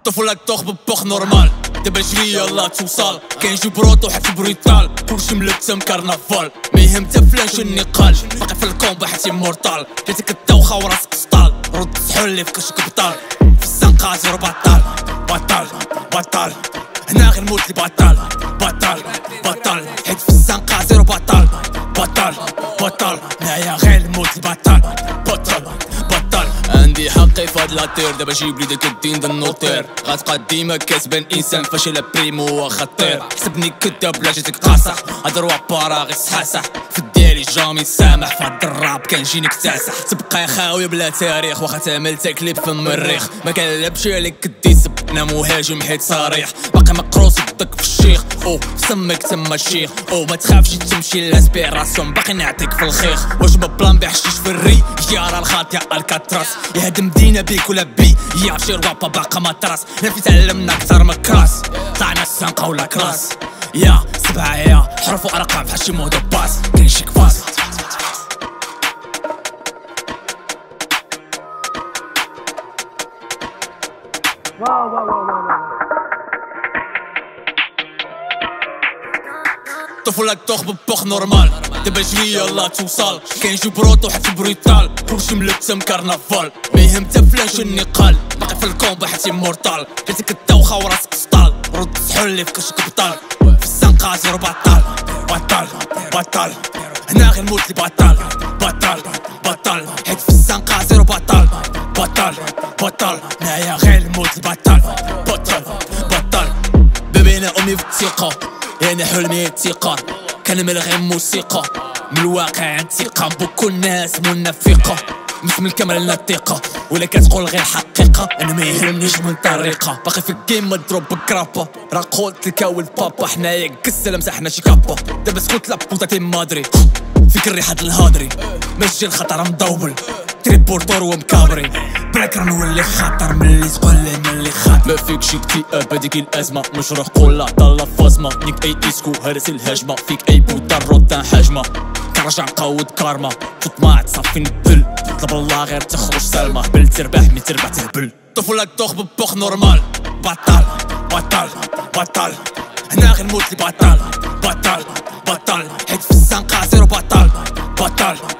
طفولة تخ ببوخ نورمال دابا جري يلا توصل كاين جي بروطو حتى بريطال كلشي ملتم كارنافال ما يهم تا فلان شني قال باقي في الكومبا حتى مورطال جاتك الدوخة وراسك سطال رد سحول لي فكرشك بطال في الزنقة زيرو بطال بطال بطال هنا غير نموت لي بطال بطال بطال حيت في الزنقة زيرو بطال بطال بطال هنايا غير نموت لي بطال بطال بطال عندي حقي فهاد لاطير دابا جيب لي داك الدين دا النوطير غتبقى ديما كتبان انسان فاشل بريمو وخطير حسبني كداب لا جيتك قاصح هاد الروابا غير صحاصح في ديالي جامي سامح فهاد الراب كنجيني كتاسح تبقى يا خاوي بلا تاريخ واخا تعمل تكليب في المريخ ما كنلعبش عليك كديسب انا مهاجم حيت صريح باقي مقروص يدك في الشيخ او سمك تما الشيخ او ما تخافش تمشي لاسبيراسيون باقي نعطيك في الخيخ واش ما بلان بحشيش في الري يا راه الخاط يا الكاتراس يا هاد مدينه بيك ولا بي يا شي روابا باقا مطراس حنا في تعلمنا اكثر من كراس طلعنا السنقه ولا كلاس يا سبعه يا حروف وارقام بحال شي مودو باس كاين شي كفاس طفولة تخ ببوخ نورمال دابا جري يلا توصل كاين جي بروطو حتى بريطال كلشي ملتم كارنافال ما يهم تا فلان شني قال باقي في الكومبا حتى مورطال جاتك الدوخة وراسك سطال رد سحول لي فكرشك بطال في الزنقة زيرو بطال بطال بطال هنا غير نموت لي بطال بطال بطال حيت في الزنقة زيرو بطال بطال بطال هنايا غير نموت لي بطال بطال بطال بابينا امي في الثقة يعني حلمي الثقة كنمل غير موسيقى من الواقع الثقة بكل الناس منافقة مش من الكاميرا لنا الثقة ولا كتقول غير حقيقة انا ما يهمنيش من طريقة باقي في الجيم مضروب بكرابة راه قلت لك ولد بابا حنايا كسلا مسحنا شي كابا دابا سكوت لا بوطا تي مادري فيك الريحة الهادري ماشي الخطر مضوبل تريبورتور ومكابري براك راه نولي خاطر ملي تقولي ملي خاطر ما فيك شي اكتئاب هاديك الازمه مش روح قول طالة فازمه نيك اي اسكو هرس الهجمه فيك اي بوتا روتان حجمه كنرجع نقود كارما تطمع تصفي نبل طلب الله غير تخرج سلمى بل تربح مي تربح تهبل طفولة تخ ببوخ نورمال بطال بطال بطال هنا غير نموت لي بطال بطال بطال حيت في الزنقة زيرو بطال بطال